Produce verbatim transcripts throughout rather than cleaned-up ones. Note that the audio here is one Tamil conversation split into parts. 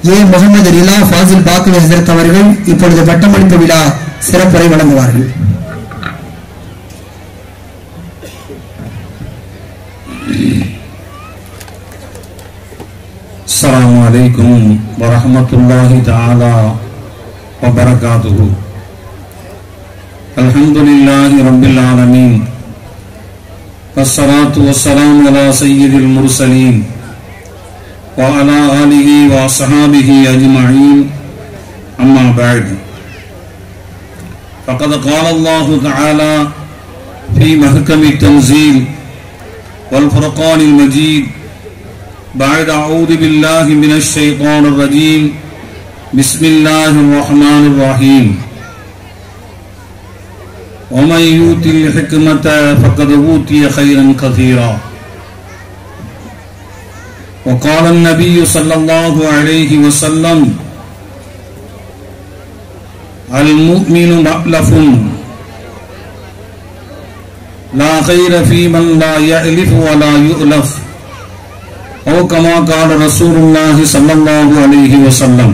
ஏ முகமது ரிலா ஃபாசில் பாக்கவி ஹசரத் அவர்கள் இப்பொழுது பட்டமளிப்பு விழா சிறப்புரை வழங்குவார்கள். அஸ்ஸலாமு அலைக்கும் வரஹ்மத்துல்லாஹி தஆலா வ பரகாத்துஹு. அல்ஹம்துலில்லாஹி ரப்பில் ஆலமீன். வஸ்ஸலாத்து வஸ்ஸலாமு அலா சய்யிதில் முர்ஸலீன் வ அலா ஆலிஹி வ அஸ்ஹாபிஹி அஜ்மஈன். அம்மா பஅத். فقد قال الله تعالى في محكم التنزيل والفرقان المجيد بعد أعوذ بالله من الشيطان الرجيم بسم الله الرحمن الرحيم ومن يؤت الحكمة فقد أوتي خيرا كثيرا. وقال النبي صلى الله عليه وسلم المؤمن مألف لا خير في من لا يألف ولا يؤلف أو كما قال رسول الله صلى الله عليه وسلم.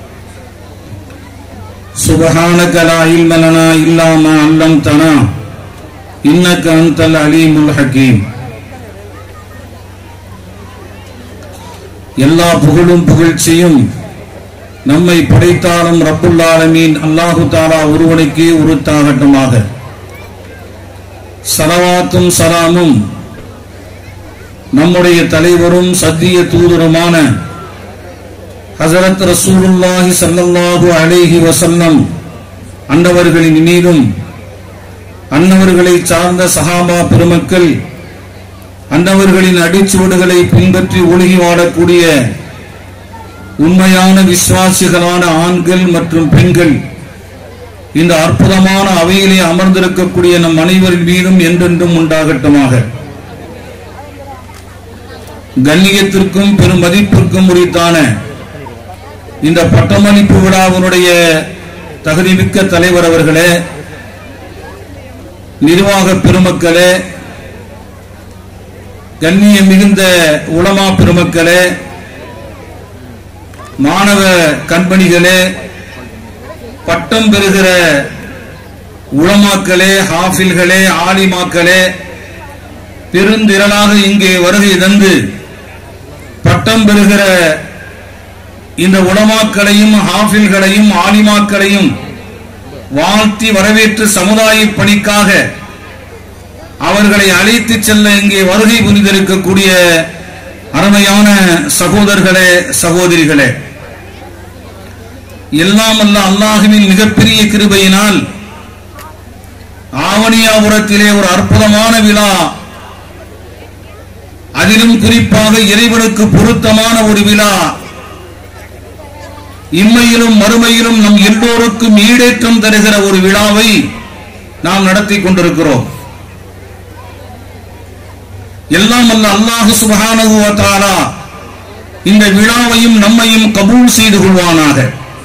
سبحانك لا علم لنا إلا ما علمتنا إنك أنت العليم الحكيم. எல்லா புகழும் புகழ்ச்சியும் நம்மை படைத்தாலும் ரப்புல் ஆலமீன் அல்லாஹு தஆலா ஒருவனுக்கே உரித்தாகட்டுமாக. ஸலவாத்தும் ஸலாமும் நம்முடைய தலைவரும் சத்திய தூதருமான ஹஸரத் ரசூலுல்லாஹி ஸல்லல்லாஹு அலைஹி வஸல்லம் அன்னவர்களின் மீதும் அன்னவர்களை சார்ந்த சஹாபா பெருமக்கள் அன்னவர்களின் அடிச்சுவடுகளை பின்பற்றி ஒழுகி வாழக்கூடிய உண்மையான விசுவாசிகளான ஆண்கள் மற்றும் பெண்கள் இந்த அற்புதமான அவையிலே அமர்ந்திருக்கக்கூடிய நம் அனைவரின் மீதும் என்றென்றும் உண்டாகட்டுமாக. கண்ணியத்திற்கும் பெரும் மதிப்பிற்கும் உரித்தான இந்த பட்டமளிப்பு விழாவினுடைய தகுதிமிக்க தலைவர் அவர்களே, நிர்வாக பெருமக்களே, கண்ணியம் மிகுந்த உலமா பெருமக்களே, மாணவ கண்பணிகளே, பட்டம் பெறுகிற உலமாக்களே, ஹாஃபில்களே, ஆலிமாக்களே, பெருந்திரளாக இங்கே வருகை தந்து பட்டம் பெறுகிற இந்த உலமாக்களையும் ஹாஃபில்களையும் ஆலிமாக்களையும் வாழ்த்தி வரவேற்று சமுதாய பணிக்காக அவர்களை அழைத்து செல்ல இங்கே வருகை புரிந்திருக்கக்கூடிய அருமையான சகோதரர்களே, சகோதரிகளே, எல்லாம் அல்ல அல்லாஹ்வின் மிகப்பெரிய கிருபையினால் ஆவணியாபுரத்திலே ஒரு அற்புதமான விழா, அதிலும் குறிப்பாக இறைவனுக்கு பொருத்தமான ஒரு விழா, இம்மையிலும் மறுமையிலும் நம் எல்லோருக்கும் ஈடேற்றம் தருகிற ஒரு விழாவை நாம் நடத்தி கொண்டிருக்கிறோம். எல்லாம் அல்ல அல்லாஹ் சுப்ஹானஹு வ தஆலா இந்த விழாவையும் நம்மையும் கபூல் செய்து கொள்வானாக.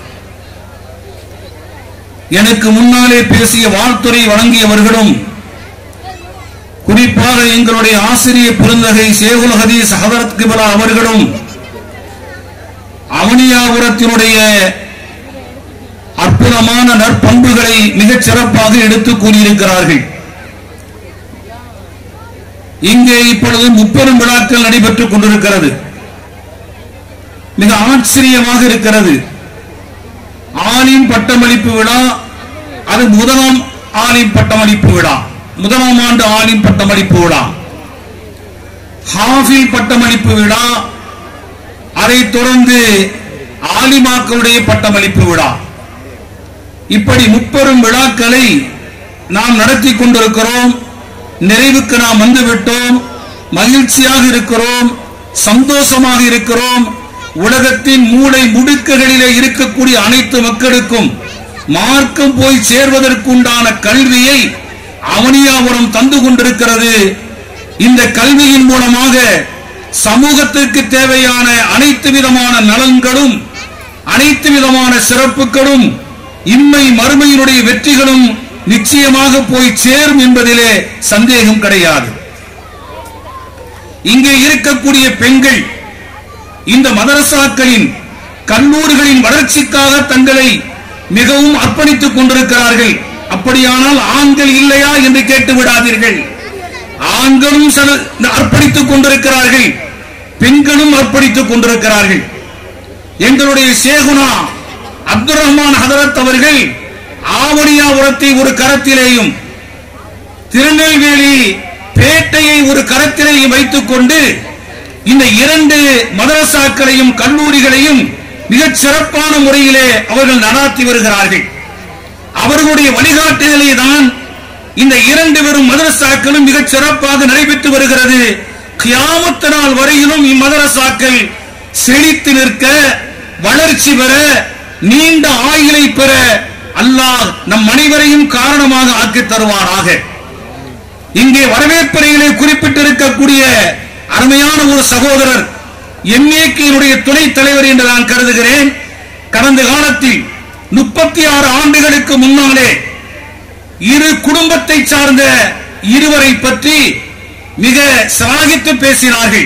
எனக்கு முன்னாலே பேசிய வாழ்த்துரை வழங்கியவர்களும் குறிப்பாக எங்களுடைய ஆசிரியர் பெருந்தகை ஷேகுல் ஹதீஸ் ஹதரத் கிப்லா அவர்களும் அவனியாபுரத்தினுடைய அற்புதமான நற்பண்புகளை மிகச் சிறப்பாக எடுத்துக் கூறியிருக்கிறார்கள். இங்கே இப்பொழுது முப்பெரும் விழாக்கள் நடைபெற்றுக் கொண்டிருக்கிறது. மிக ஆச்சரியமாக இருக்கிறது. ஆலிம் பட்டமளிப்பு விழா, அது முதலாம் ஆலிம் பட்டமளிப்பு விழா, முதலாம் ஆண்டு ஆலிம் பட்டமளிப்பு விழா, ஹாஃபில் பட்டமளிப்பு விழா, அதைத் தொடர்ந்து ஆலிமாக்களுடைய பட்டமளிப்பு விழா, இப்படி முப்பெரும் விழாக்களை நாம் நடத்தி கொண்டிருக்கிறோம். நிறைவுக்கு நாம் வந்துவிட்டோம். மகிழ்ச்சியாக இருக்கிறோம், சந்தோஷமாக இருக்கிறோம். உலகத்தின் மூளை முடுக்குகளிலே இருக்கக்கூடிய அனைத்து மக்களுக்கும் மார்க்கம் போய் சேர்வதற்குண்டான கல்வியை அவனியாபுரம் தந்து கொண்டிருக்கிறது. இந்த கல்வியின் மூலமாக சமூகத்திற்கு தேவையான அனைத்து விதமான நலன்களும் அனைத்து விதமான சிறப்புகளும் இம்மை மறுமையினுடைய வெற்றிகளும் நிச்சயமாக போய் சேரும் என்பதிலே சந்தேகம் கிடையாது. இங்கே இருக்கக்கூடிய பெண்கள் இந்த மதரசாக்களின் கல்லூரிகளின் வளர்ச்சிக்காக தங்களை மிகவும் அர்ப்பணித்துக் கொண்டிருக்கிறார்கள். அப்படியானால் ஆண்கள் இல்லையா என்று கேட்டு விடாதீர்கள். ஆண்களும் அர்ப்பணித்துக் கொண்டிருக்கிறார்கள், பெண்களும் அர்ப்பணித்துக் கொண்டிருக்கிறார்கள். எங்களுடைய ஷேகுனா அப்துல் ரஹ்மான் ஹதரத் அவர்கள் ஆவணியாபுரத்தை ஒரு கரத்திலேயும் திருநெல்வேலி பேட்டையை ஒரு கரத்திலேயும் வைத்துக் கொண்டு இந்த இரண்டு மதரசாக்களையும் கல்லூரிகளையும் மிகச் சிறப்பான முறையிலே அவர்கள் நடாத்தி வருகிறார்கள். அவர்களுடைய வழிகாட்டுதலே தான் இந்த இரண்டு பெரும் மதரசாக்களும் மிகச் சிறப்பாக நடைபெற்று வருகிறது. கியாமத் நாள் வரையிலும் இம்மதரசாக்கள் செழித்து நிற்க, வளர்ச்சி பெற, நீண்ட ஆயுளை பெற அல்லாஹ் நம் அனைவரையும் காரணமாக ஆக்கி தருவாராக. இங்கே வரவேற்பறையிலே குறிப்பிட்டிருக்கக்கூடிய அருமையான ஒரு சகோதரர் எம்ஏக்கினுடைய துணைத் தலைவர் என்று நான் கருதுகிறேன். கடந்த காலத்தில் முப்பத்தி ஆறு ஆண்டுகளுக்கு முன்னாலே இரு குடும்பத்தை சார்ந்த இருவரை பற்றி மிக சிலாகித்து பேசினார்கள்.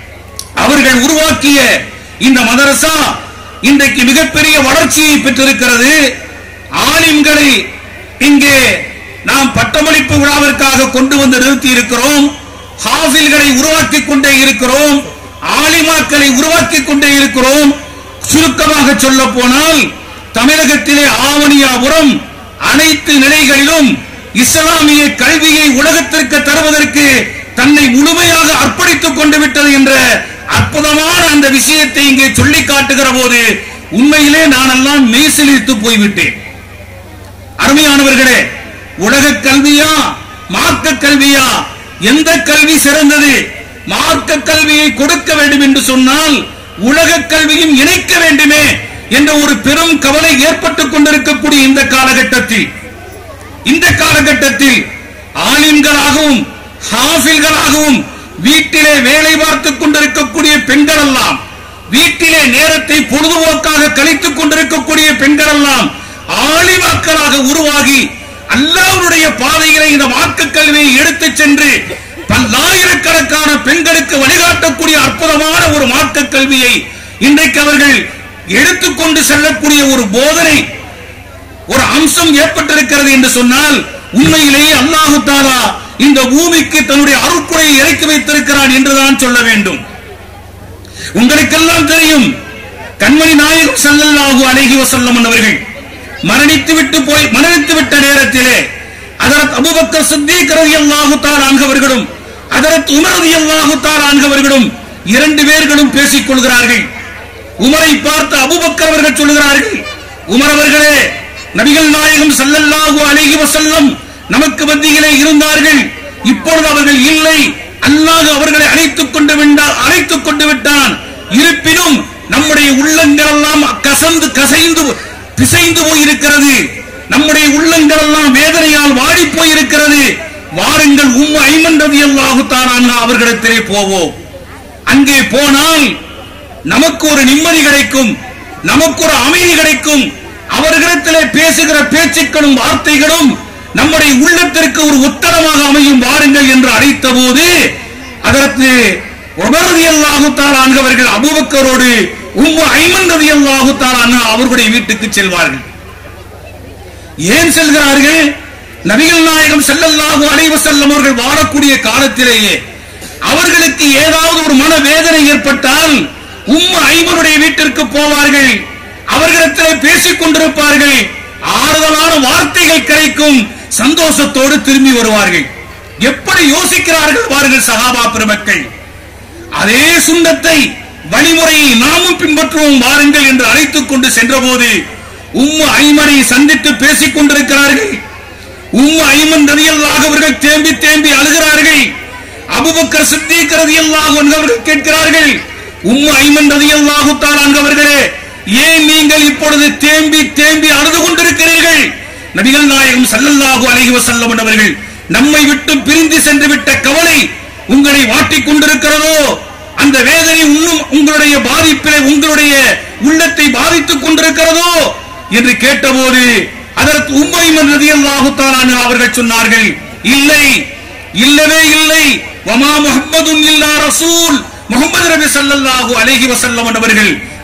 அவர்கள் உருவாக்கிய இந்த மதரசா இன்றைக்கு மிகப்பெரிய வளர்ச்சியை பெற்றிருக்கிறது. ஆலிம்களை இங்கே நாம் பட்டமளிப்பு விழாவிற்காக கொண்டு வந்து நிறுத்தி இருக்கிறோம். ஹாஃபில்களை உருவாக்கி கொண்டே இருக்கிறோம், ஆலிமாக்களை உருவாக்கி கொண்டே இருக்கிறோம். சுருக்கமாக சொல்ல போனால் தமிழகத்திலே ஆவணியாபுரம் அனைத்து நிலைகளிலும் இஸ்லாமிய கல்வியை உலகத்திற்கு தருவதற்கு தன்னை முழுமையாக அர்ப்பணித்துக் கொண்டு விட்டது என்ற அற்புதமான அந்த விஷயத்தை இங்கே சொல்லி காட்டுகிற போது உண்மையிலே நானெல்லாம் மெய்சிலிர்த்து போய்விட்டேன். அருமையானவர்களே, உலக கல்வியா மார்க்க கல்வியா, எந்த கல்வி சிறந்தது? மார்க்க கல்வியை கொடுக்க வேண்டும் என்று சொன்னால் உலக கல்வியும் இணைக்க வேண்டுமே என்ற ஒரு பெரும் கவலை ஏற்பட்டுக் கொண்டிருக்கக்கூடிய இந்த காலகட்டத்தில் இந்த காலகட்டத்தில் ஆலிம்களாகவும் ஹாஃபில்களாகவும் வீட்டிலே வேலை பார்த்துக் கொண்டிருக்கக்கூடிய பெண்கள் எல்லாம், வீட்டிலே நேரத்தை பொழுதுபோக்காக கழித்துக் கொண்டிருக்கக்கூடிய பெண்கள் எல்லாம் ஆலிமாக்களாக உருவாகி அல்லாஹ்வுடைய பாதையிலே இந்த மார்க்க கல்வியை எடுத்துச் சென்று பல்லாயிரக்கணக்கான பெண்களுக்கு வழிகாட்டக்கூடிய அற்புதமான ஒரு மார்க்க கல்வியை இன்றைக்கு அவர்கள் எடுத்துக்கொண்டு செல்லக்கூடிய ஒரு போதனை, ஒரு அம்சம் ஏற்பட்டிருக்கிறது என்று சொன்னால் உண்மையிலேயே அல்லாஹ் தஆலா இந்த பூமிக்கு தன்னுடைய அருட்கொடையை இறக்கி வைத்திருக்கிறான் என்றுதான் சொல்ல வேண்டும். உங்களுக்கெல்லாம் தெரியும், கண்மணி நாயகம் ஸல்லல்லாஹு அலைஹி வஸல்லம் அவர்கள் மரணித்து விட்டு போய் மரணித்து விட்ட நேரத்திலே ஹஜ்ரத் அபூபக்கர் சித்திக் ரலியல்லாஹு தஆலா அன்ஹவர்களும் ஹஜ்ரத் உமர் ரலியல்லாஹு தஆலா அன்ஹவர்களும் இரண்டு பேர்களும் பேசிக் கொள்கிறார்கள். உமரை பார்த்து அபூபக்கர் அவர்கள் சொல்கிறார்கள், உமர் அவர்களே, நபிகள் நாயகம் ஸல்லல்லாஹு அலைஹி வஸல்லம் நமக்கு மத்தியிலே இருந்தார்கள், இப்பொழுது அவர்கள் இல்லை, அல்லாஹ் அவர்களை அழைத்துக் கொண்டு விட்டான் அழைத்துக் கொண்டு விட்டான். இருப்பினும் நம்முடைய உள்ளங்கள் எல்லாம் கசந்து கசைந்து பிசைந்து போயிருக்கிறது, நம்முடைய உள்ளங்கள் எல்லாம் வேதனையால் வாடி போயிருக்கிறது. வாருங்கள் உம்மு ஐமன் ரலியல்லாஹு தஆலா அன்ஹா அவர்களிடத்திலே போவோம். அங்கே போனால் நமக்கு ஒரு நிம்மதி கிடைக்கும், நமக்கு ஒரு அமைதி கிடைக்கும். அவர்களிடத்திலே பேசுகிற பேச்சுக்களும் வார்த்தைகளும் நம்முடைய உள்ளத்திற்கு ஒரு உத்தரமாக அமையும், வாருங்கள் என்று அழைத்த போது அதற்கு உமர் ரலியல்லாஹு தஆலா அவர்கள் அபூபக்கரோடு உம்மு ஐமன் ரலியல்லாஹு தஆலா அன்ஹா அவர்களுடைய வீட்டுக்கு செல்வார்கள். ஏன் செல்கிறார்கள்? நபிகள் நாயகம் ஸல்லல்லாஹு அலைஹி வஸல்லம் அவர்கள் வாழக்கூடிய காலத்திலேயே அவர்களுக்கு ஏதாவது ஒரு மன வேதனை ஏற்பட்டால் உம்மு ஐமனுடைய வீட்டிற்கு போவார்கள், அவர்களிடத்திலே பேசிக் கொண்டிருப்பார்கள், ஆறுதலான வார்த்தைகள் கிடைக்கும், சந்தோஷத்தோடு திரும்பி வருவார்கள். எப்படி யோசிக்கிறார்கள் பாருங்கள் சஹாபா பெருமக்கள். அதே சுன்னத்தை வழிமுறையை நாமும் பின்பற்றுவோம் வாருங்கள் என்று அழைத்துக் கொண்டு சென்றபோது உம்மு ஐமனை சந்தித்து பேசிக் கொண்டிருக்கிறார்கள். உம்மு ஐமன் ரலியல்லாஹு அவர்கள் தேம்பி தேம்பி அழுகிறார்கள். அபூபக்கர் சித்திக் ரலியல்லாஹு அன்ஹு அவர்கள் கேட்கிறார்கள், உம்மு ஐமன் ரலியல்லாஹு தஆலா அவர்களே, ஏன் நீங்கள் இப்பொழுது தேம்பி தேம்பி அழுது கொண்டிருக்கிறீர்கள்? நபிகள் நாயகம் ஸல்லல்லாஹு அலைஹி வஸல்லம் அவர்கள் நம்மை விட்டு பிரிந்து சென்று விட்ட கவலை உங்களை வாட்டிக் கொண்டிருக்கிறதோ, அந்த வேதனை இன்னும் உங்களுடைய பாதிப்பிலே உங்களுடைய உள்ளத்தை பாதித்துக் கொண்டிருக்கிறதோ என்று கேட்டபோது அதற்கு உம்மு ஐமன் ரலியல்லாஹு தஆலா அன்ஹா அவர்கள் சொன்னார்கள், இல்லை, இல்லவே இல்லை, வமா முஹம்மதுன் இல்லா ரசூல், முஹம்மது நபி ஸல்லல்லாஹு அலைஹி வஸல்லம் அவர்கள்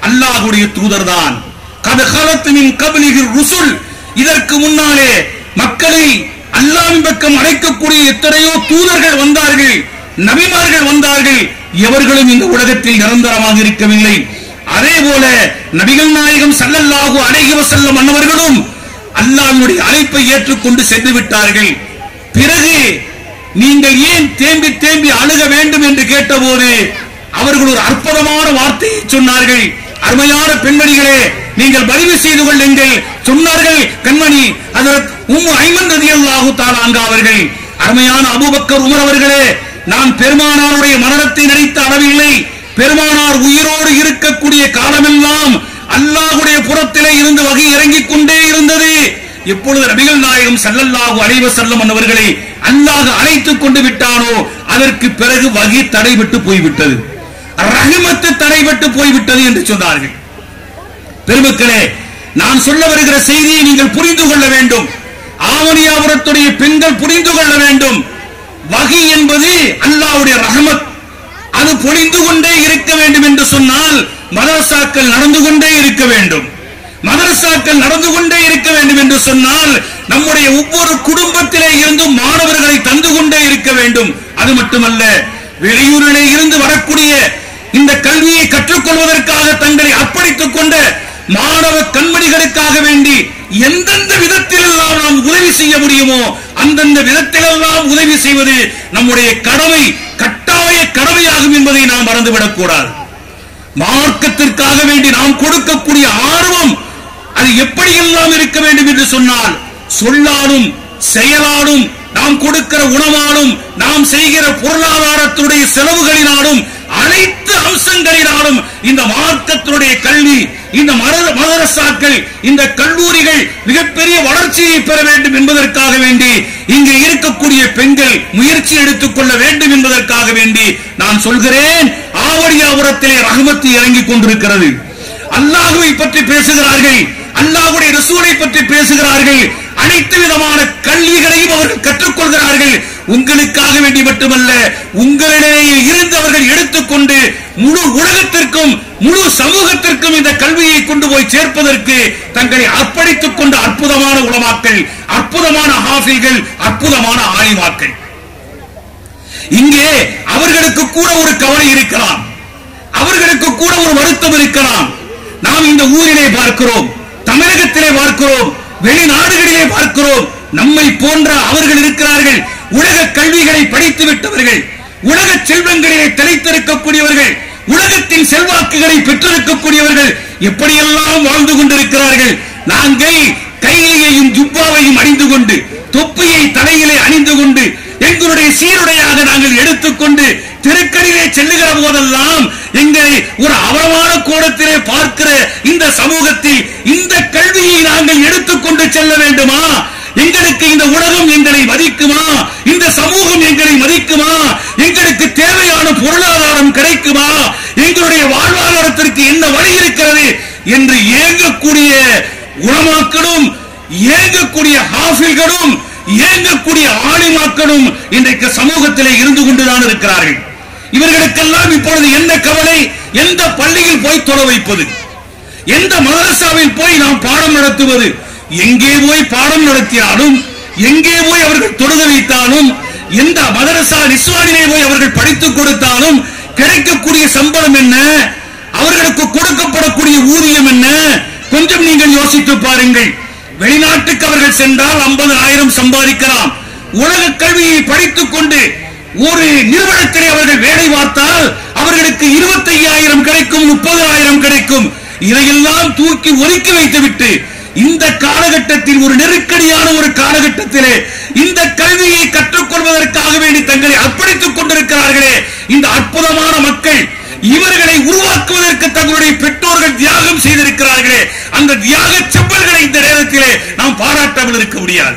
அல்லாஹ்வுடைய தூதர்தான். கத் கலத் மின் கப்லிஹி ருசுல், இதற்கு முன்னாலே மக்களை அல்லாஹ்வின் பக்கம் அழைக்கக்கூடிய எத்தனையோ தூதர்கள் வந்தார்கள், நபிமார்கள் வந்தார்கள். எவர்களும் இந்த உலகத்தில் நிரந்தரமாக இருக்கவில்லை. அதே போல நபிகள் நாயகம் ஸல்லல்லாஹு அலைஹி வஸல்லம் அன்னவர்களும் அல்லாஹ்வுடைய அழைப்பை ஏற்றுக்கொண்டு சென்று விட்டார்கள். பிறகு நீங்கள் ஏன் தேம்பி தேம்பி அழுக வேண்டும் என்று கேட்டபோது அவர்கள் ஒரு அற்புதமான வார்த்தையை சொன்னார்கள். அருமையான பெண்மணிகளே, நீங்கள் பதிவு செய்து கொள்ளுங்கள் சொன்னார்கள். கண்மணி ஹஜ்ரத் உம்மு ஐமன் ரலியல்லாஹு தஆலா அன்ஹா அவர்கள், அருமையான அபூபக்கர் உமர் அவர்களே, நான் பெருமானாருடைய மரணத்தை நினைத்து அழவில்லை. பெருமானார் உயிரோடு இருக்கக்கூடிய காலமெல்லாம் அல்லாஹ்வுடைய புறத்திலே இருந்து வகை இறங்கிக் கொண்டே இருந்தது. எப்பொழுது நபிகள் நாயகம் ஸல்லல்லாஹு அலைஹி வஸல்லம் அவர்களை அல்லாஹ் அழைத்துக் கொண்டு விட்டானோ அதற்கு பிறகு வகை தடைபட்டு போய்விட்டது, ரஹ்மத்து தடைபட்டு போய்விட்டது என்று சொன்னார்கள். பெருமக்களே, நான் சொல்ல வருகிற செய்தியை நீங்கள் புரிந்து கொள்ள வேண்டும். ஆவணியாபுரத்துடைய பெண்கள் புரிந்து கொள்ள வேண்டும். வகை என்பது அல்லாஹ்வுடைய ரஹ்மத், அது பொழிந்து கொண்டே இருக்க வேண்டும் என்று சொன்னால் மதரசாக்கள் நடந்து கொண்டே இருக்க வேண்டும். மதரசாக்கள் நடந்து கொண்டே இருக்க வேண்டும் என்று சொன்னால் நம்முடைய ஒவ்வொரு குடும்பத்திலே இருந்து மாணவர்களை தந்து கொண்டே இருக்க வேண்டும். அது மட்டுமல்ல, வெளியூரிலே இருந்து வரக்கூடிய இந்த கல்வியை கற்றுக்கொள்வதற்காக தங்களை அர்ப்பணித்துக் கொண்ட மாணவ கண்மணிகளுக்காக வேண்டி எந்தெந்த விதத்திலெல்லாம் நாம் உதவி செய்ய முடியுமோ அந்தந்த விதத்திலெல்லாம் உதவி செய்வது நம்முடைய கடமை, கட்டாய கடமையாகும் என்பதை நாம் மறந்துவிடக் கூடாது. மார்க்கத்திற்காக வேண்டி நாம் கொடுக்கக்கூடிய ஆர்வம் அது எப்படியெல்லாம் இருக்க வேண்டும் என்று சொன்னால், சொல்லாலும் செயலாலும் நாம் கொடுக்கிற உணவாலும் நாம் செய்கிற பொருளாதாரத்துடைய செலவுகளினாலும் அனைத்து அம்சங்களினாலும் இந்த மார்க்கத்தினுடைய கல்வி, இந்த மதரசாக்கள், இந்த கல்லூரிகள் மிகப்பெரிய வளர்ச்சியை பெற வேண்டும் என்பதற்காக வேண்டி இங்கே இருக்கக்கூடிய பெண்கள் முயற்சி எடுத்துக் கொள்ள வேண்டும் என்பதற்காக வேண்டி நான் சொல்கிறேன். ஆவடியாபுரத்திலே ரஹ்மத்து இறங்கிக் கொண்டிருக்கிறது. அல்லாஹ்வை பற்றி பேசுகிறார்கள், அல்லாஹ்வுடைய ரசூலை பற்றி பேசுகிறார்கள், அனைத்து விதமான கல்விகளையும் அவர்கள் கற்றுக்கொள்கிறார்கள். உங்களுக்காக வேண்டி மட்டுமல்ல, உங்களிடையே இருந்து அவர்கள் எடுத்துக்கொண்டு முழு உலகத்திற்கும் முழு சமூகத்திற்கும் இந்த கல்வியை கொண்டு போய் சேர்ப்பதற்கு தங்களை அர்ப்பணித்துக் கொண்ட அற்புதமான உலமாக்கள், அற்புதமான ஹாஃபில்கள், அற்புதமான ஆலிமாக்கள். இங்கே அவர்களுக்கு கூட ஒரு கவலை இருக்கலாம், அவர்களுக்கு கூட ஒரு வருத்தம் இருக்கலாம். நாம் இந்த ஊரிலே பார்க்கிறோம், தமிழகத்திலே பார்க்கிறோம், வெளிநாடுகளிலே பார்க்கிறோம். நம்மை போன்ற அவர்கள் இருக்கிறார்கள், உலக கல்விகளை படித்து விட்டவர்கள், உலக செல்வங்களிலே தலைத்திருக்கக்கூடியவர்கள், உலகத்தின் செல்வாக்குகளை பெற்றிருக்கக்கூடியவர்கள் எப்படியெல்லாம் வாழ்ந்து கொண்டிருக்கிறார்கள். நாங்கள் கையிலையையும் ஜுப்பாவையும் அணிந்து கொண்டு, தொப்பியை தலையிலே அணிந்து கொண்டு, எங்களுடைய சீருடையாக நாங்கள் எடுத்துக்கொண்டு தெருக்களிலே செல்லுகிற போதெல்லாம் எங்களை ஒரு அவலமான கோணத்திலே பார்க்கிற இந்த சமூகத்தில் இந்த கல்வியை நாங்கள் எடுத்துக்கொண்டு செல்ல வேண்டுமா? எங்களுக்கு இந்த உலகம் எங்களை மதிக்குமா? இந்த சமூகம் எங்களை மதிக்குமா? எங்களுக்கு தேவையான பொருளாதாரம் கிடைக்குமா? எங்களுடைய வாழ்வாதாரத்திற்கு என்ன வழி இருக்கிறது என்று ஏங்கக்கூடிய உலமாக்களும், ஏங்கக்கூடிய ஹாஃபில்களும், ஏங்கக்கூடிய ஆலிமாக்களும் இன்றைக்கு சமூகத்திலே இருந்து கொண்டுதான் இருக்கிறார்கள். இவர்களுக்கெல்லாம் இப்பொழுது என்ன கவலை? எந்த பள்ளியில் போய் தொழ வைப்பது, எந்த மதரசாவில் போய் நாம் பாடம் நடத்துவது, எங்கே போய் பாடம் நடத்தினாலும், எங்கே போய் அவர்கள் தொழுக வைத்தாலும், எந்த மதரசா நிஸ்வானிலே போய் அவர்கள் படித்துக் கொடுத்தாலும் கிடைக்கக்கூடிய சம்பளம் என்ன, அவர்களுக்கு கொடுக்கப்படக்கூடிய ஊதியம் என்ன? கொஞ்சம் நீங்கள் யோசித்து பாருங்கள். வெளிநாட்டுக்கு அவர்கள் சென்றால் ஐம்பது ஆயிரம் சம்பாதிக்கலாம். உலக கல்வியை படித்துக் கொண்டு ஒரு நிறுவனத்திலே அவர்கள் வேலை பார்த்தால் அவர்களுக்கு இருபத்தி ஐயாயிரம் கிடைக்கும், முப்பது ஆயிரம் கிடைக்கும். இதையெல்லாம் தூக்கி ஒதுக்கி வைத்துவிட்டு இந்த காலகட்டத்தில், ஒரு நெருக்கடியான ஒரு காலகட்டத்திலே இந்த கல்வியை கற்றுக்கொள்வதற்காக வேண்டி தங்களை அர்ப்பணித்துக் கொண்டிருக்கிறார்களே இந்த அற்புதமான மக்கள், இவர்களை உருவாக்குவதற்கு தங்களுடைய பெற்றோர்கள் தியாகம் செய்திருக்கிறார்களே, அந்த தியாக செப்பல்களை இந்த நேரத்திலே நாம் பாராட்டாமல் இருக்க முடியாது.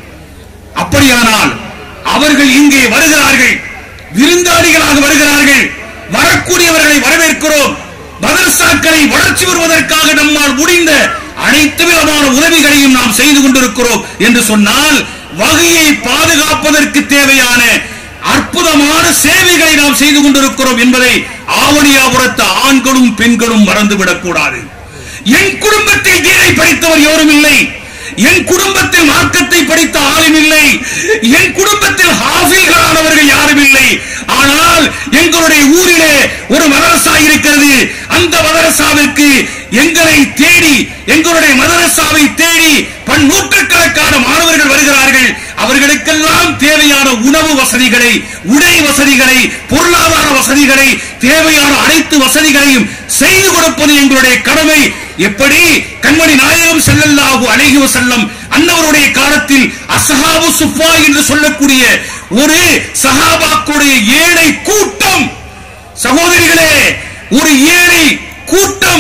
அப்படியானால் அவர்கள் இங்கே வருகிறார்கள், விருந்தாளிகளாக வருகிறார்கள். வரக்கூடியவர்களை வரவேற்கிறோம். மதரசாக்களை வளர்ச்சி வருவதற்காக நம்மால் முடிந்த அனைத்து விதமான உதவிகளையும் நாம் செய்து கொண்டிருக்கிறோம் என்று சொன்னால், வகையை பாதுகாப்பதற்கு தேவையான அற்புதமான சேவைகளை நாம் செய்து கொண்டிருக்கிறோம் என்பதை ஆவணியாபுரத்து ஆண்களும் பெண்களும் மறந்துவிடக் கூடாது. என் குடும்பத்தில் தீனை படித்தவர் யாரும் இல்லை, என் குடும்பத்தில் மார்க்கத்தை படித்த ஆளும் இல்லை, என் குடும்பத்தில் ஹாஃபில்களானவர்கள் யாரும் இல்லை. ஆனால் எங்களுடைய ஊரிலே ஒரு மதரசா இருக்கிறது. அந்த மதரசாவிற்கு எங்களை தேடி, எங்களுடைய மதரசாவை தேடி பன்னூற்றுக்கணக்கான மாணவர்கள் வருகிறார்கள். அவர்களுக்கெல்லாம் தேவையான உணவு வசதிகளை, உடை வசதிகளை, பொருளாதார வசதிகளை, தேவையான அனைத்து வசதிகளையும் செய்து கொடுப்பது எங்களுடைய கடமை. எப்படி கண்மணி நாயகம் ஸல்லல்லாஹு அலைஹி வஸல்லம் அன்னவருடைய காலத்தில் அஸ்ஹாபு சுஃபா என்று சொல்லக்கூடிய ஒரு சஹாபாக்களுடைய ஏழை கூட்டம், சகோதரிகளே, ஒரு ஏழை கூட்டம்,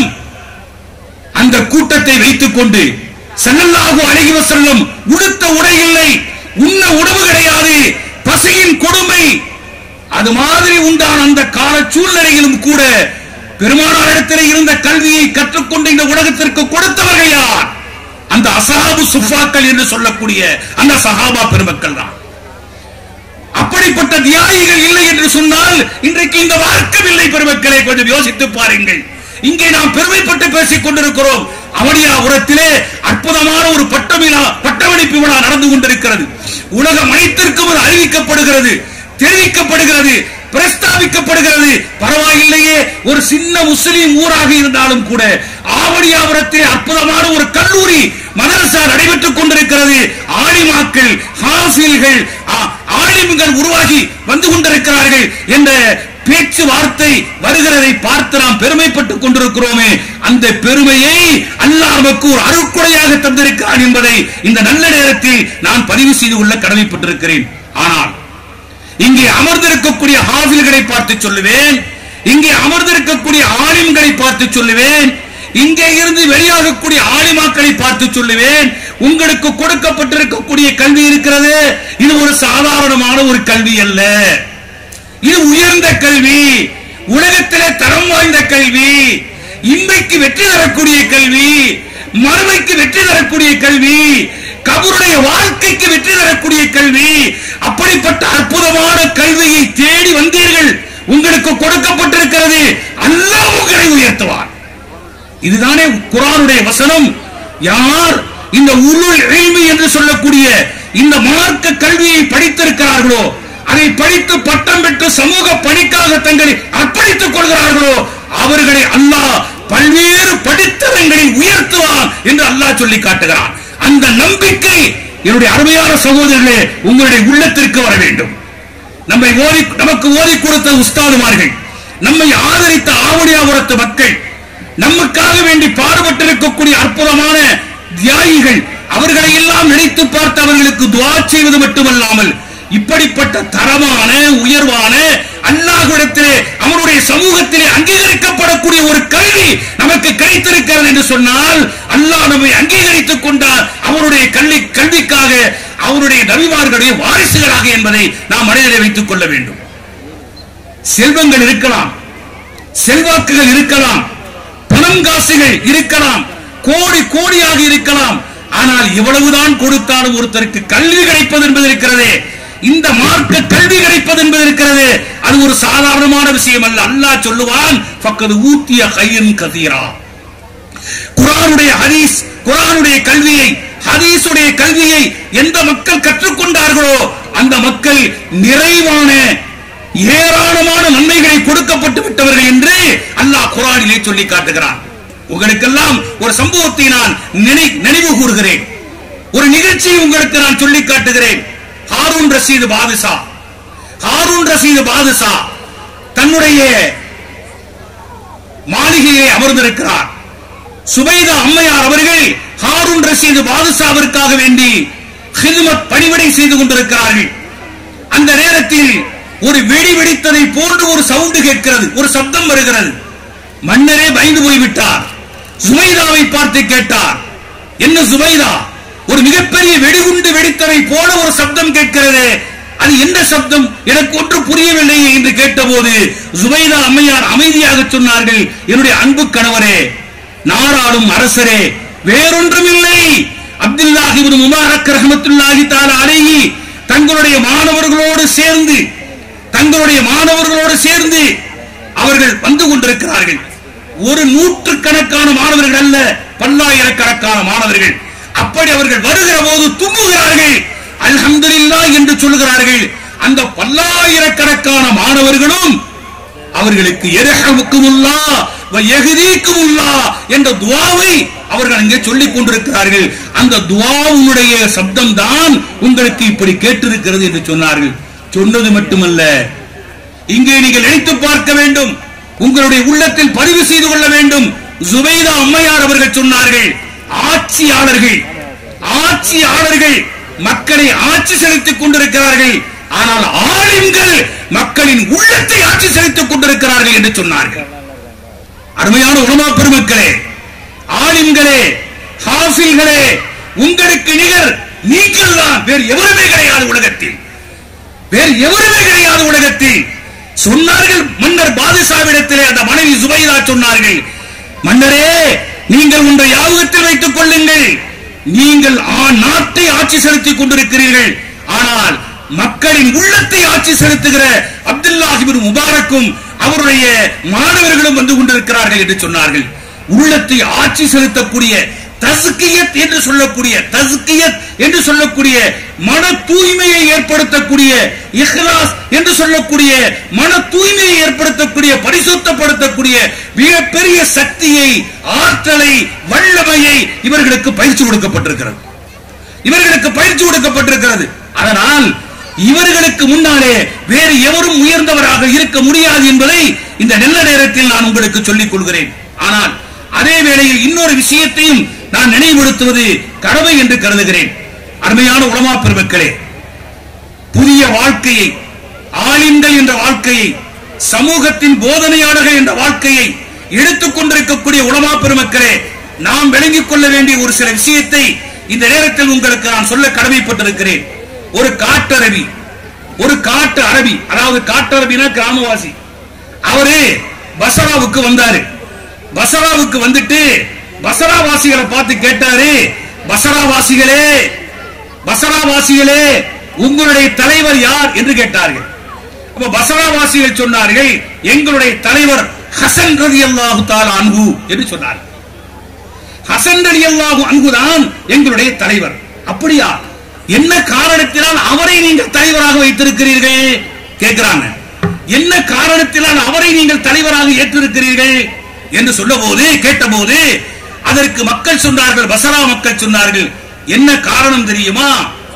அந்த கூட்டத்தை வைத்துக் கொண்டு ஸல்லல்லாஹு அலைஹி வஸல்லம் உடுத்த உடை இல்லை, உண்ண உணவு கிடையாது, பசியின் கொடுமை. அது மாதிரி உண்டான அந்த கால சூழ்நிலையிலும் கூட பெருமானாரிடத்தில் இருந்த கல்வியை கற்றுக்கொண்டு இந்த உலகத்திற்கு கொடுத்தவர்கள் யார்? அந்த அஸ்ஹாபு சுஃபாக்கள் என்று சொல்லக்கூடிய அந்த சஹாபா பெருமக்கள் தான். அப்படிப்பட்ட தியாகிகள் இல்லை என்று சொன்னால் இன்றைக்கு இந்த மார்க்கம் இல்லை. பெருமக்களை கொஞ்சம் யோசித்து பாருங்கள். இங்கே நாம் பெருமைப்பட்டு பேசிக் கொண்டிருக்கிறோம். அவனியாபுரத்திலே அற்புதமான ஒரு பட்ட விழா, பட்டமளிப்பு விழா நடந்து கொண்டிருக்கிறது. உலகம் அனைத்திற்கும் அது அறிவிக்கப்படுகிறது, தெரிவிக்கப்படுகிறது, பிரஸ்தாபிக்கப்படுகிறது. பரவாயில்லையே, ஒரு சின்ன முஸ்லிம் ஊராக இருந்தாலும் கூட ஆவணியாபுரத்தில் அற்புதமான ஒரு கல்லூரி மதரசா நடைபெற்றுக் கொண்டிருக்கிறது. ஆலிமாக்கள், ஹாஃபில்கள், ஆலிம்கள் உருவாகி வந்து கொண்டிருக்கிறார்கள் என்ற பேச்சுவார்த்தை வருகிறதை பார்த்து நாம் பெருமைப்பட்டுக் கொண்டிருக்கிறோமே. அந்த பெருமையை அல்லாஹ் நமக்கு ஒரு அருட்கொடையாக தந்திருக்கிறான் என்பதை இந்த நல்ல நேரத்தில் நான் பதிவு செய்து கொள்ள கடமைப்பட்டிருக்கிறேன். ஆனால் இங்கே அமர்ந்திருக்கக்கூடிய ஹாஃபில்களை பார்த்து சொல்லுவேன், இங்கே அமர்ந்திருக்கக்கூடிய ஆலிம்களை பார்த்து சொல்லுவேன், இங்கே இருந்து வெளியாகக்கூடிய ஆலிமாக்களை பார்த்து சொல்லுவேன். உங்களுக்கு கொடுக்கப்பட்டிருக்கக்கூடிய கல்வி இருக்கிறது, இது ஒரு சாதாரணமான ஒரு கல்வி அல்ல, இது உயர்ந்த கல்வி, உலகத்திலே தரம் வாய்ந்த கல்வி, இன்றைக்கு வெற்றி தரக்கூடிய கல்வி, மறுமைக்கு வெற்றி தரக்கூடிய கல்வி, கபருடைய வாழ்க்கைக்கு வெற்றி தரக்கூடிய கல்வி. அப்படிப்பட்ட அற்புதமான கல்வியை தேடி வந்தீர்கள், உங்களுக்கு கொடுக்கப்பட்டிருக்கிறது, அல்லாஹ் உங்களை உயர்த்துவார். இதுதானே குர்ஆனுடைய வசனம். யார் இந்த உலுல் இல்மி என்று சொல்லக்கூடிய இந்த மார்க்க கல்வியை படித்திருக்கிறார்களோ, அதை படித்து பட்டம் பெற்று சமூக பணிக்காக தங்களை அர்ப்பணித்துக் கொள்கிறார்களோ, அவர்களை அல்லாஹ் பல்வேறு படித்தரங்களில் உயர்த்துவான் என்று அல்லாஹ் சொல்லி காட்டுகிறான். அந்த நம்பிக்கை என்னுடைய அருமையான சகோதரர்களே உங்களுடைய உள்ளத்திற்கு வர வேண்டும். நம்மை ஓதி நமக்கு ஓதி கொடுத்த உஸ்தாதுமார்கள், நம்மை ஆதரித்த ஆவணியாபுரத்து மக்கள், நமக்காக வேண்டி பாடுபட்டிருக்கக்கூடிய அற்புதமான தியாகிகள், அவர்களை எல்லாம் நினைத்து பார்த்து அவர்களுக்கு துஆ செய்வது மட்டுமல்லாமல் இப்படிப்பட்ட தரமான உயர்வான அல்லாஹ்விடத்திலே அவருடைய சமூகத்திலே அங்கீகரிக்கப்படக்கூடிய ஒரு கல்வி நமக்கு கிடைத்திருக்கிறது என்று சொன்னால் அல்லாஹ் நம்மை அங்கீகரித்துக் கொண்டார் அவருடைய கல்வி கல்விக்காக, அவருடைய நபிமார்களுடைய வாரிசுகளாக என்பதை நாம் மனதிலே வைத்துக் கொள்ள வேண்டும். செல்வங்கள் இருக்கலாம், செல்வாக்குகள் இருக்கலாம், பணம் காசுகள் இருக்கலாம், கோடி கோடியாக இருக்கலாம். ஆனால் எவ்வளவுதான் கொடுத்தாலும் ஒருத்தருக்கு கல்வி கிடைப்பது என்பது இருக்கிறதே, இந்த மார்க்க கல்வி கிடைப்பது என்பது இருக்கிறது, அது ஒரு சாதாரணமான விஷயம் அல்ல. அல்லாஹ் சொல்லுவான், ஃபக்கது ஊத்திய கையின் கதீரா. குர்ஆனுடைய ஹதீஸ், குர்ஆனுடைய கல்வியை, ஹதீஸுடைய கல்வியை எந்த மக்கள் கற்றுக்கொண்டார்களோ அந்த மக்கள் நிறைவான ஏராளமான நன்மைகளை கொடுக்கப்பட்டு விட்டவர்கள் என்று அல்லாஹ் குர்ஆனிலே சொல்லி காட்டுகிறான். உங்களுக்கெல்லாம் ஒரு சம்பவத்தை நான் நினைவு கூறுகிறேன், ஒரு நிகழ்ச்சியை உங்களுக்கு நான் சொல்லி காட்டுகிறேன். ஹாரூன் ரஷீத் பாதுஷா, ஹாரூன் ரஷீத் பாதுஷா தன்னுடைய மாளிகையிலே அமர்ந்திருக்கிறார். சுபைதா அம்மையார் அவர்கள் ஹாரூன் ரஷீத் பாதுஷாவிற்காக வேண்டி ஹிதுமத் பணிவிடை செய்து கொண்டிருக்கிறார்கள். அந்த நேரத்தில் ஒரு வெடி வெடித்ததை போன்று ஒரு சவுண்ட் கேட்கிறது, ஒரு சப்தம் வருகிறது. மன்னரே பயந்து போய்விட்டார். சுபைதாவை பார்த்து கேட்டார், என்ன சுபைதா, ஒரு மிகப்பெரிய வெடிகுண்டு வெடித்ததை போல ஒரு சப்தம் கேட்கிறது, அது என்ன சப்தம், எனக்கு ஒன்று புரியவில்லை என்று கேட்டபோது சுபைதா அம்மையார் அமைதியாக சொன்னார்கள், என்னுடைய அன்பு கணவரே, நாடாளும் அரசரே, வேறொன்றும் இல்லை, அப்துல்லாஹ் இப்னு முபாரக் ரஹ்மத்துல்லாஹி தஆலா அலைஹி தங்களுடைய மாணவர்களோடு சேர்ந்து தங்களுடைய மாணவர்களோடு சேர்ந்து அவர்கள் வந்து கொண்டிருக்கிறார்கள். ஒரு நூற்றுக்கணக்கான மாணவர்கள் அல்ல, பல்லாயிரக்கணக்கான மாணவர்கள். அப்படி அவர்கள் வருகிற போது தும்முகிறார்கள், அல்ஹம்துலில்லாஹ் என்று சொல்லுகிறார்கள். அந்த பல்லாயிரக்கணக்கான மாணவர்களும் அவர்களுக்கு யர்ஹமுக்குமுல்லாஹ் வ யஹ்தீக்குமுல்லாஹ் என்ற துஆவை அவர்கள் அங்கே சொல்லிக் கொண்டிருக்கிறார்கள். அந்த துஆவுடைய சப்தம் தான் உங்களுக்கு இப்படி கேட்டிருக்கிறது என்று சொன்னார்கள். சொன்னது மட்டுமல்ல, இங்கே நீங்கள் நினைத்து பார்க்க வேண்டும், உங்களுடைய உள்ளத்தில் பதிவு செய்து கொள்ள வேண்டும். ஜுபைதா அம்மையார் அவர்கள் சொன்னார்கள், ஆட்சியாளர்கள் ஆட்சியாளர்கள் மக்களை ஆட்சி செலுத்திக் கொண்டிருக்கிறார்கள், ஆனால் ஆலிம்கள் மக்களின் உள்ளத்தை ஆட்சி செலுத்திக் கொண்டிருக்கிறார்கள் என்று சொன்னார்கள். அருமையான உலமா பெருமக்களே, ஆலிம்களே, ஹாஃபில்களே, உங்களுக்கு நிகர் நீங்கள் தான், வேறு எவருமே கிடையாது உலகத்தில், வேறு எவருமே கிடையாது உலகத்தில். சொன்னார்கள் மன்னர் பாதுஷாவிடத்திலே அந்த மனைவி சுபைதா சொன்னார்கள், மன்னரே நீங்கள் ஒன்றை ஞாபகத்தில் வைத்துக் கொள்ளுங்கள், நீங்கள் நாட்டை ஆட்சி செலுத்திக் கொண்டிருக்கிறீர்கள், ஆனால் மக்களின் உள்ளத்தை ஆட்சி செலுத்துகிற அப்துல்லாஹ் இப்னு முபாரக்கும் அவருடைய மாணவர்களும் வந்து கொண்டிருக்கிறார்கள் என்று சொன்னார்கள். உள்ளத்தை ஆட்சி செலுத்தக்கூடிய தஸ்கியத் என்று சொல்லக்கூடிய தஸ்கியத் என்று சொல்லக்கூடிய மன தூய்மையை ஏற்படுத்தக்கூடிய இஹ்லாஸ் என்று சொல்லக்கூடிய மன தூய்மையை ஏற்படுத்தக்கூடிய பரிசுத்தப்படுத்தக்கூடிய மிகப்பெரிய சக்தியை, ஆற்றலை, வல்லமையை இவர்களுக்கு பயிற்சி கொடுக்கப்பட்டிருக்கிறது. இவர்களுக்கு பயிற்சி கொடுக்கப்பட்டிருக்கிறது. அதனால் இவர்களுக்கு முன்னாலே வேறு எவரும் உயர்ந்தவராக இருக்க முடியாது என்பதை இந்த நல்ல நேரத்தில் நான் உங்களுக்கு சொல்லிக் கொள்கிறேன். ஆனால் அதே வேளையில் இன்னொரு விஷயத்தையும் நான் நினைவுபடுத்துவது கடமை என்று கருதுகிறேன். அருமையான உலமா பெருமக்களே, புதிய வாழ்க்கையை, ஆலிம்கள் என்ற வாழ்க்கையை, சமூகத்தின் போதனையாளர்கள் என்ற வாழ்க்கையை எடுத்துக் கொண்டிருக்கக்கூடிய உலமா பெருமக்களே, நாம் விளங்கிக் கொள்ள வேண்டிய ஒரு சில விஷயத்தை இந்த நேரத்தில் உங்களுக்கு நான் சொல்ல கடமைப்பட்டிருக்கிறேன். ஒரு காட்டரபி, ஒரு காட்டு அரபி, அதாவது காட்டரபினா கிராமவாசி, அவரு பசராவுக்கு வந்தாரு. பசராவுக்கு வந்துட்டு பசராவாசிகளை பார்த்து கேட்டாரு, பசராவாசிகளே பசராவாசிகளே உங்களுடைய தலைவர் யார் என்று கேட்டார்கள். அப்ப பசராவாசிகள் சொன்னார்கள், எங்களுடைய தலைவர் ஹசன் ரலியல்லாஹு தஆலா அன்ஹு என்று சொன்னார்கள். ஹசன் ரலியல்லாஹு அன்ஹு தான் எங்களுடைய தலைவர். அப்படியா, என்ன காரணத்தினால் அவரை நீங்கள் தலைவராக வைத்திருக்கிறீர்கள் கேட்கிறாங்க. என்ன காரணத்தினால் அவரை நீங்கள் தலைவராக ஏற்றிருக்கிறீர்கள் என்று சொல்லபோது கேட்டபோது அதற்கு மக்கள் சொன்னார்கள், பசரா மக்கள் சொன்னார்கள், என்ன காரணம் தெரியுமா?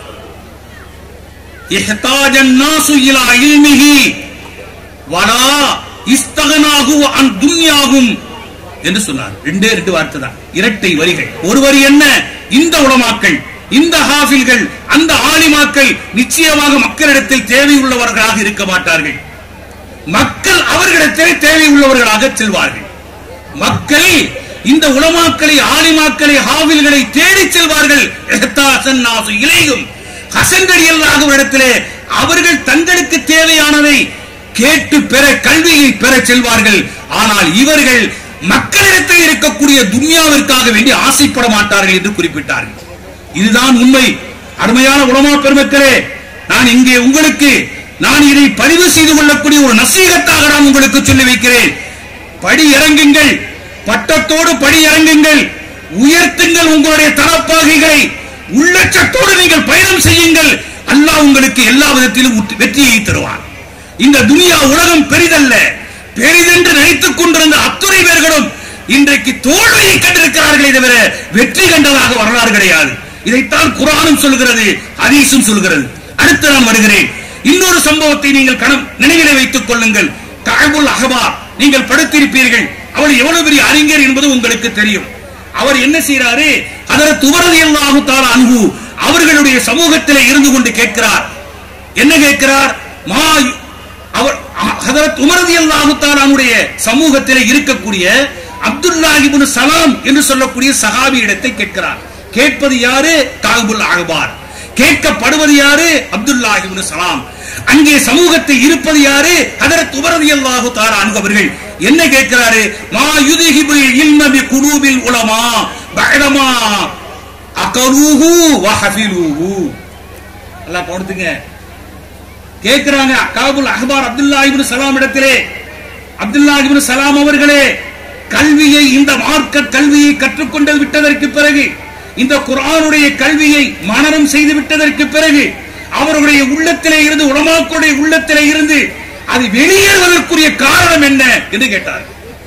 இஹ்தாஜன் நாசு இலா இல்மிஹி வலா இஸ்தகனாஹு அன் துன்யாஹும் என்று சொன்னார். ரெண்டே ரெண்டு வார்த்தை தான், இரட்டை வரிகள். ஒரு வரி என்ன? இந்த உலமாக்கள், இந்த ஹாஃபில்கள், அந்த ஆலிமாக்கள் நிச்சயமாக மக்களிடத்தில் தேவை உள்ளவர்களாக இருக்க மாட்டார்கள். மக்கள் அவர்களிடத்திலே தேவை உள்ளவர்களாக செல்வார்கள். மக்கள் இந்த உலமாக்களை, ஆலிமாக்களை, ஹாஃபில்களை தேடி செல்வார்கள். இலையும் ஹசன் ரலியல்லாஹு இடத்திலே அவர்கள் தங்களுக்கு தேவையானதை கேட்டு பெற, கல்வியை பெற செல்வார்கள். ஆனால் இவர்கள் மக்களிடத்தில் இருக்கக்கூடிய துன்யாவிற்காக வேண்டி ஆசைப்பட மாட்டார்கள் என்று குறிப்பிட்டார்கள். இதுதான் உண்மை. அருமையான உலமா பெருமக்களே, நான் இங்கே உங்களுக்கு நான் இதை பதிவு செய்து கொள்ளக்கூடிய ஒரு நசீகத்தாக நான் உங்களுக்கு சொல்லி வைக்கிறேன். படி இறங்குங்கள், பட்டத்தோடு படி இறங்குங்கள், உயர்த்துங்கள் உங்களுடைய தனப்பாகைகளை, உள்ளச்சத்தோடு நீங்கள் பயணம் செய்யுங்கள். அல்லாஹ் உங்களுக்கு எல்லா விதத்திலும் வெற்றியை தருவான். இந்த துனியா உலகம் பெரிதல்ல, பெரிதென்று நினைத்துக் கொண்டிருந்த அத்துணை பேர்களும் இன்றைக்கு தோல்வியை கண்டிருக்கிறார்களே தவிர வெற்றி கண்டதாக வரலாறு கிடையாது. இதைத்தான் குர்ஆனும் சொல்கிறது, ஹதீஸும் சொல்கிறது. அடுத்து நான் வருகிறேன். இன்னொரு சம்பவத்தை நீங்கள் கணம் நினைவிலே வைத்துக் கொள்ளுங்கள். கஅபுல் அஹ்பார் நீங்கள் படித்திருப்பீர்கள். அவர் எவ்வளவு பெரிய அறிஞர் என்பது உங்களுக்கு தெரியும். அவர் என்ன செய்யறாரு? ஹஜ்ரத் உமர் ரலியல்லாஹு தஆலா அன்ஹு அவர்களுடைய சமூகத்திலே இருந்து கொண்டு கேட்கிறார். என்ன கேட்கிறார்? மா அவர் ஹஜ்ரத் உமர் ரலியல்லாஹு தஆலா அன்ஹுடைய சமூகத்திலே இருக்கக்கூடிய அப்துல்லாஹ் இப்னு சலாம் என்று சொல்லக்கூடிய சஹாபி இடத்தை கேட்கிறார். கேட்பது யாரு? கஅபுல் அஹ்பார். கேட்கப்படுவது யாரு? அப்துல்லாஹ் இப்னு சலாம். அங்கே சமூகத்தில் இருப்பது யாரு? ஹஜ்ரத் உமர் ரலியல்லாஹு தஆலா அன்ஹு அவர்கள். என்ன கேட்கிறாரு? மா யுதிஹிபுல் இல்ம பி குலூபில் உலமா பஅதமா அகலூஹு வ ஹஃபிலூஹு. அல்லாஹ் கவனித்துங்க. கேட்கிறாங்க கஅபுல் அஹ்பார் அப்துல்லாஹ் இப்னு சலாம் இடத்திலே, அப்துல்லா இப்னு சலாம் அவர்களே கல்வியை, இந்த மார்க்க கல்வியை கற்றுக்கொண்டு விட்டதற்கு பிறகு, இந்த குர்ஆனுடைய கல்வியை மனனம் செய்து விட்டதற்கு பிறகு, அவர்களுடைய உள்ளத்திலே இருந்து, உலமாக்களுடைய உள்ளத்திலே இருந்து அது வெளியேறுவதற்குரிய காரணம் என்ன என்று கேட்டார்.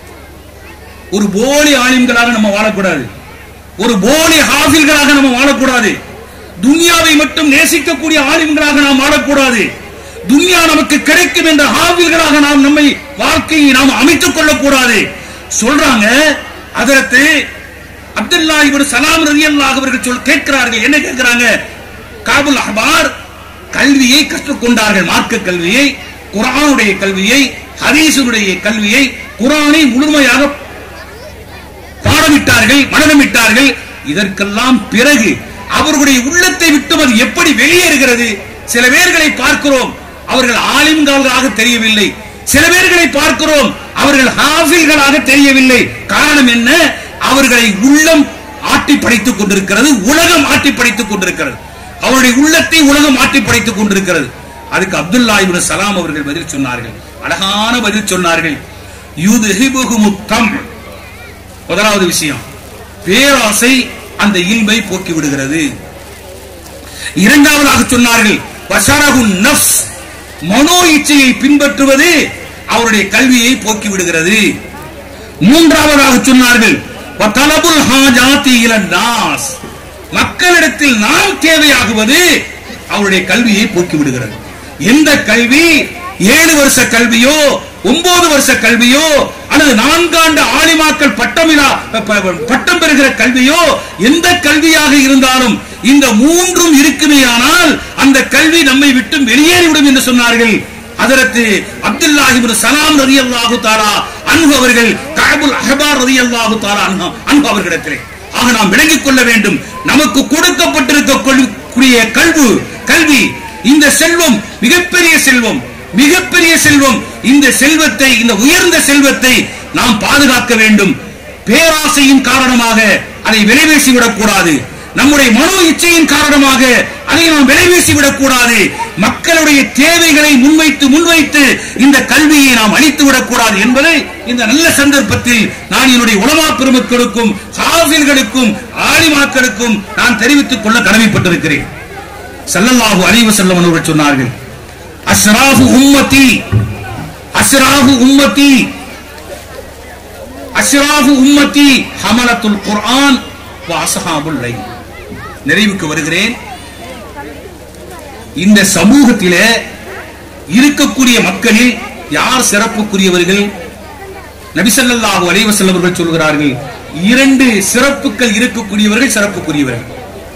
ஒரு போலி ஆலிம்களாக நம்ம வாழக்கூடாது, ஒரு போலி ஹாஃபில்களாக நம்ம வாழக்கூடாது, துன்யாவை மட்டும் நேசிக்கக்கூடிய ஆலிம்களாக நாம் வாழக்கூடாது, துன்யா நமக்கு கிடைக்கும் என்ற ஹாஃபில்களாக நாம் நம்மை வாழ்க்கையை நாம் அமைத்துக் கொள்ளக்கூடாது. சொல்றாங்க ஹஜ்ரத் அப்துல்லா இப்னு சலாம் ரலியல்லாஹு அவர்கள் சொல் கேட்கிறார்கள். என்ன கேட்கிறாங்க? காபுல் அஹ்பார் கல்வியை கற்றுக்கொண்டார்கள், மார்க்க கல்வியை, குர்ஆனுடைய கல்வியை, ஹதீஸுடைய கல்வியை, குர்ஆனை முழுமையாக பாடமிட்டார்கள், மனனமிட்டார்கள். இதற்கெல்லாம் பிறகு அவர்களுடைய உள்ளத்தை விட்டு அது எப்படி வெளியேறுகிறது? சில பேர்களை பார்க்கிறோம், அவர்கள் ஆலிம்களாக தெரியவில்லை, சில பேர்களை பார்க்கிறோம், அவர்கள் ஹாஃபில்களாக தெரியவில்லை. காரணம் என்ன? அவர்களை உள்ளம் ஆட்டி படைத்துக் கொண்டிருக்கிறது, உலகம் ஆட்டி படைத்துக் கொண்டிருக்கிறது, அவருடைய உள்ளத்தை உலகம் ஆட்டி படைத்துக் கொண்டிருக்கிறது. அதுக்கு அப்துல்லா இப்னு சலாம் அவர்கள் பதில் சொன்னார்கள், அழகான பதில் சொன்னார்கள். யுத்ஹிபுஹுமுத் தம். முதலாவது விஷயம், பேராசை அந்த இல்மை போக்கி விடுகிறது. இரண்டாவதாக சொன்னார்கள், வஷரஹுன் நஃப்ஸ், மனோ இச்சையை பின்பற்றுவது அவருடைய கல்வியை போக்கி விடுகிறது. மூன்றாவதாக சொன்னார்கள், வதலபுல் ஹாஜாத்தி இலன் நாஸ், மக்களிடத்தில் நாம் தேவையாகுவது அவருடைய கல்வியை போக்கி விடுகிறது. எந்த கல்வி ஏழு வருஷ கல்வியோ, ஒன்பது வருஷ கல்வியோ, அல்லது நான்காண்டு ஆலிமாக்கள் பட்டமிலா பட்டம் பெறுகிற கல்வியோ, எந்த கல்வியாக இருந்தாலும் இந்த மூன்றும் இருக்குமேயானால் அந்த கல்வி நம்மை விட்டு வெளியேறிவிடும் என்று சொன்னார்கள். ஹஜ்ரத் அப்துல்லா இப்னு சலாம் ரலியல்லாஹு தஆலா அன்ஹு அவர்கள் கஅபுல் அஹ்பார் ரலியல்லாஹு தஆலா அன்ஹு அவர்களிடத்திலே. ஆக நாம் விளங்கிக் கொள்ள வேண்டும், நமக்கு கொடுக்கப்பட்டிருக்கக்கூடிய கல்வி கல்வி இந்த செல்வம் மிகப்பெரிய செல்வம், மிகப்பெரிய செல்வம். இந்த செல்வத்தை, இந்த உயர்ந்த செல்வத்தை நாம் பாதுகாக்க வேண்டும். பேராசையின் காரணமாக அதை விலைவேசி விடக்கூடாது, நம்முடைய மனோ இச்சையின் காரணமாக அதை நாம் விலைவேசி விடக்கூடாது, மக்களுடைய தேவைகளை முன்வைத்து முன்வைத்து இந்த கல்வியை நாம் அழித்து விடக்கூடாது என்பதை இந்த நல்ல சந்தர்ப்பத்தில் நான் என்னுடைய உலமா பெருமக்களுக்கும் ஹாஃபில்களுக்கும் ஆலிமாக்களுக்கும் நான் தெரிவித்துக் கொள்ள கடமைப்பட்டிருக்கிறேன். ஸல்லல்லாஹு அலைஹி வஸல்லம் அவர்கள் சொன்னார்கள், அஸ்ராஃபு உம்மத்தி, அஸ்ராஃபு உம்மத்தி, அஸ்ராஃபு உம்மத்தி ஹமலத்துல் குர்ஆன் வ அஸ்ஹாபுல் லைல். நிறைவுக்கு வருகிறேன். இந்த சமூகத்திலே இருக்கக்கூடிய மக்களில் யார் சிறப்புக்குரியவர்கள்? நபி ஸல்லல்லாஹு அலைஹி வஸல்லம் அவர்கள் சொல்கிறார்கள், இரண்டு சிறப்புகள் இருக்கக்கூடியவர்கள் சிறப்புக்குரியவர்கள்.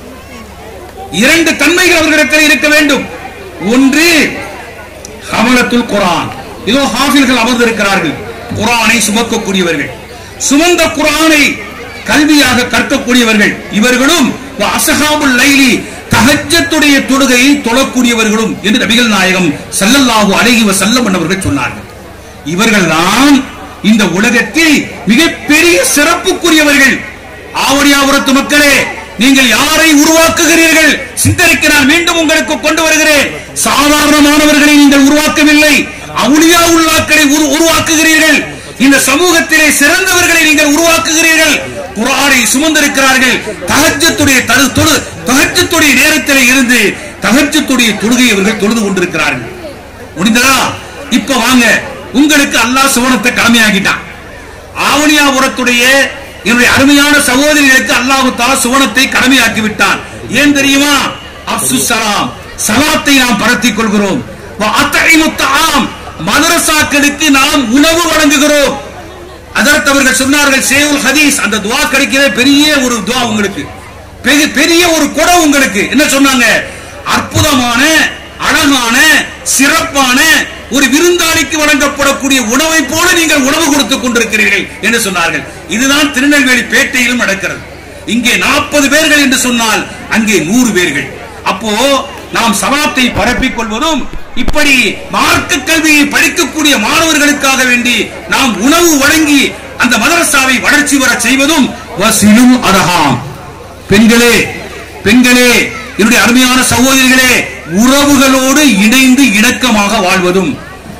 இரண்டு தன்மைகள் அவர்களிடத்தில் இருக்க வேண்டும். ஒன்று ஹமலத்துல் குர்ஆன், இதோ ஹாஃபில்கள் அமர்ந்திருக்கிறார்கள், குர்ஆனை சுமக்கக்கூடியவர்கள், சுமந்த குர்ஆனை கல்வியாக கற்கக்கூடியவர்கள் இவர்களும், அஸ்ஹாபுல் லைலி தஹஜ்ஜத்துடைய தொழுகையை தொழக்கூடியவர்களும் என்று நபிகள் நாயகம் ஸல்லல்லாஹு அலைஹி வஸல்லம் அவர்கள் சொன்னார்கள். இவர்கள்தான் இந்த உலகத்தில் மிகப்பெரிய சிறப்புக்குரியவர்கள். ஆவடியாபுரத்து மக்களே, நீங்கள் யாரை உருவாக்குகிறீர்கள்? சிந்தனைக்கு நான் மீண்டும் உங்களுக்கு கொண்டு வருகிறேன். சாதாரணமானவர்களை நீங்கள் உருவாக்கவில்லை, அவுலியா உல்லாக்களை உருவாக்குகிறீர்கள். இந்த சமூகத்திலே சிறந்தவர்களை நீங்கள் உருவாக்குகிறீர்கள். குர்ஆனை சுமந்திருக்கிறார்கள். தஹஜ்ஜத்துடைய தஹஜ்ஜத்துடைய நேரத்திலே இருந்து தஹஜ்ஜத்துடைய தொழுகை அவர்கள் தொழுது கொண்டிருக்கிறார்கள். முடிந்ததா? இப்ப வாங்க, உங்களுக்கு அல்லாஹ் சுவனத்தை கடமையாக்கிட்டான். ஆவணியாபுரத்துடைய என்னுடைய அருமையான சகோதரிகளுக்கு அல்லாஹ் தஆலா சுவனத்தை கடமையாக்கி விட்டான். ஏன் தெரியுமா? அஃசுஸ் ஸலாம், ஸலாத்தை நாம் பரத்திக் கொள்கிறோம். வ அத்இமுத் தஆம், மதரசாக்களுக்கு நாம் உணவு வழங்குகிறோம். அதற்கு அவர்கள் சொன்னார்கள், ஷேகுல் ஹதீஸ், அந்த துஆ கிடைக்கிற பெரிய ஒரு துஆ உங்களுக்கு, பெரிய ஒரு கொடை உங்களுக்கு. என்ன சொன்னாங்க? அற்புதமான, அழகான, சிறப்பான ஒரு விருந்தாளிக்கு வழங்கப்படக்கூடிய உணவை போல நீங்கள் உணவு கொடுத்துக் கொண்டிருக்கிறீர்கள் என்று சொன்னார்கள். இதுதான் திருநெல்வேலி பேட்டையிலும் நடக்கிறது. இங்கே நாற்பது பேர்கள் என்று சொன்னால் அங்கே நூறு பேர்கள். அப்போ நாம் சலாத்தை பரப்பிக் கொள்வதும், இப்படி மார்க்க கல்வியை படிக்கக்கூடிய மாணவர்களுக்காக வேண்டி நாம் உணவு வழங்கி அந்த மதரசாவை வளர்ச்சி வர செய்வதும் வசிலும் அரஹாம். பெண்களே, பெண்களே, என்னுடைய அருமையான சகோதரிகளே, உறவுகளோடு இணைந்து இணக்கமாக வாழ்வதும்,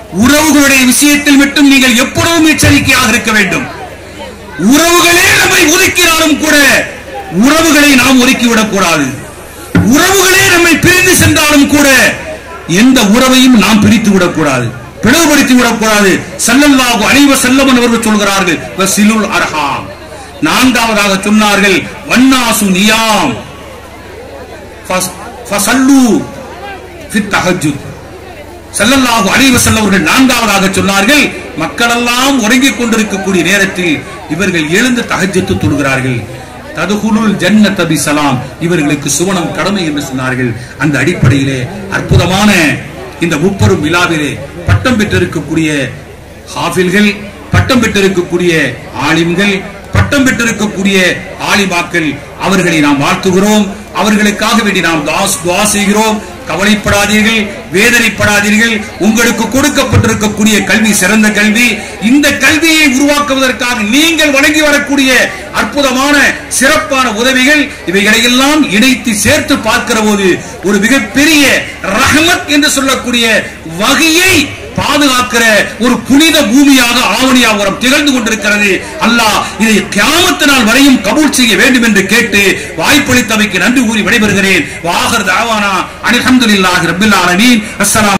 உறவுகளுடைய விஷயத்தில் மட்டும் நீங்கள் எப்பொழுதும் எச்சரிக்கையாக இருக்க வேண்டும். உறவுகளே நம்மை ஒதுக்கினாலும் கூட உறவுகளை நாம் ஒதுக்கிவிடக் கூடாது. உறவுகளே நம்மை பிரிந்து சென்றாலும் கூட எந்த உறவையும் நாம் பிரித்து விடக்கூடாது, பிளவுபடுத்தி விடக்கூடாது. ஸல்லல்லாஹு அலைஹி வஸல்லம் அவர்கள் சொல்கிறார்கள் வஸிலுல் அர்ஹாம். நான்காவதாக சொன்னார்கள் வன்னாசு நியாம் ஃபஸல்லு ஃபித் தஹஜ்ஜுத். ஸல்லல்லாஹு அலைஹி வஸல்லம் அவர்கள் நான்காவதாக சொன்னார்கள் மக்கள் எல்லாம் உறங்கிக் கொண்டிருக்கக்கூடிய நேரத்தில் இவர்கள் எழுந்து தஹஜ்ஜத் தொழுகிறார்கள். ததுகுலுல் ஜன்னத பிஸலாம், இவர்களுக்கு சுவனம் கடமை என்று சொன்னார்கள். அந்த அடிப்படையிலே அற்புதமான இந்த முப்பெரும் விழாவிலே பட்டம் பெற்றிருக்கக்கூடிய ஹாஃபில்கள், பட்டம் பெற்றிருக்கக்கூடிய ஆலிம்கள், பட்டம் பெற்றிருக்கக்கூடிய ஆலிமாக்கள், அவர்களை நாம் வாழ்த்துகிறோம். அவர்களுக்காக வேண்டி நாம் துஆ செய்கிறோம். கவலைப்படாதீர்கள், வேதனைப்படாதீர்கள். உங்களுக்கு கொடுக்கப்பட்டிருக்கக்கூடிய கல்வி சிறந்த கல்வி. இந்த கல்வியை உருவாக்குவதற்காக நீங்கள் வழங்கி வரக்கூடிய அற்புதமான சிறப்பான உதவிகள், இவைகளை எல்லாம் இணைத்து சேர்த்து பார்க்கிற போது ஒரு மிகப்பெரிய ரஹ்மத் என்று சொல்லக்கூடிய வகையை பாதுகாக்கிற ஒரு புனித பூமியாக ஆவணியாபுரம் திகழ்ந்து கொண்டிருக்கிறது. அல்லாஹ் இதை கியாமத் நாள் வரையும் கபூல் செய்ய வேண்டும் என்று கேட்டு வாய்ப்பளித்தமைக்கு நன்றி கூறி விடைபெறுகிறேன். வாஹர் தாவானா அல்ஹம்துலில்லாஹி ரப்பில் ஆலமீன். அஸ்ஸலாம்.